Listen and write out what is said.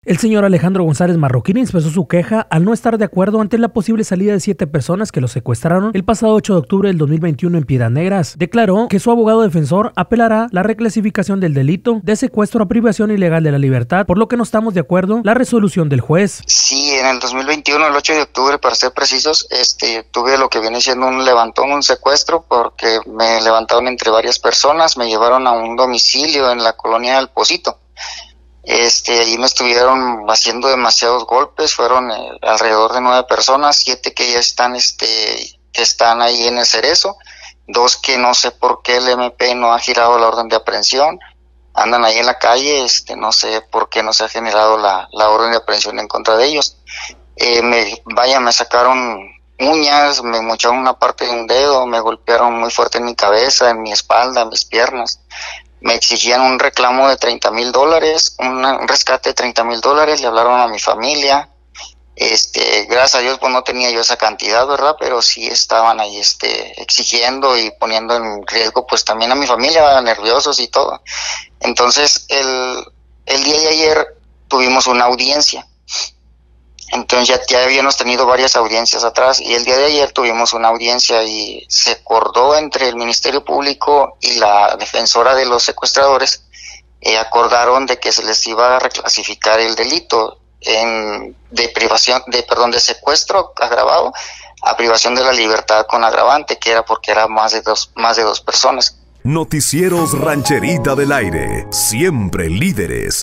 El señor Alejandro González Marroquín expresó su queja al no estar de acuerdo ante la posible salida de 7 personas que lo secuestraron el pasado 8 de octubre del 2021 en Piedras Negras. Declaró que su abogado defensor apelará la reclasificación del delito de secuestro a privación ilegal de la libertad, por lo que no estamos de acuerdo la resolución del juez. Sí, en el 2021, el 8 de octubre, para ser precisos, tuve lo que viene siendo un levantón, un secuestro, porque me levantaron entre varias personas, me llevaron a un domicilio en la colonia del Pocito. Ahí me estuvieron haciendo demasiados golpes, fueron alrededor de 9 personas, 7 que ya están, que están ahí en el Cerezo, 2 que no sé por qué el MP no ha girado la orden de aprehensión, andan ahí en la calle, no sé por qué no se ha generado la orden de aprehensión en contra de ellos. Me sacaron uñas, me mocharon una parte de un dedo, me golpearon muy fuerte en mi cabeza, en mi espalda, en mis piernas. Me exigían un reclamo de $30,000, un rescate de $30,000, le hablaron a mi familia. Gracias a Dios pues no tenía yo esa cantidad, ¿verdad? Pero sí estaban ahí exigiendo y poniendo en riesgo pues también a mi familia, nerviosos y todo. Entonces el día de ayer tuvimos una audiencia. Entonces ya habíamos tenido varias audiencias atrás y el día de ayer tuvimos una audiencia y se acordó entre el Ministerio Público y la defensora de los secuestradores, acordaron de que se les iba a reclasificar el delito de secuestro agravado a privación de la libertad con agravante, que era porque era más de dos personas. Noticieros Rancherita del Aire, siempre líderes.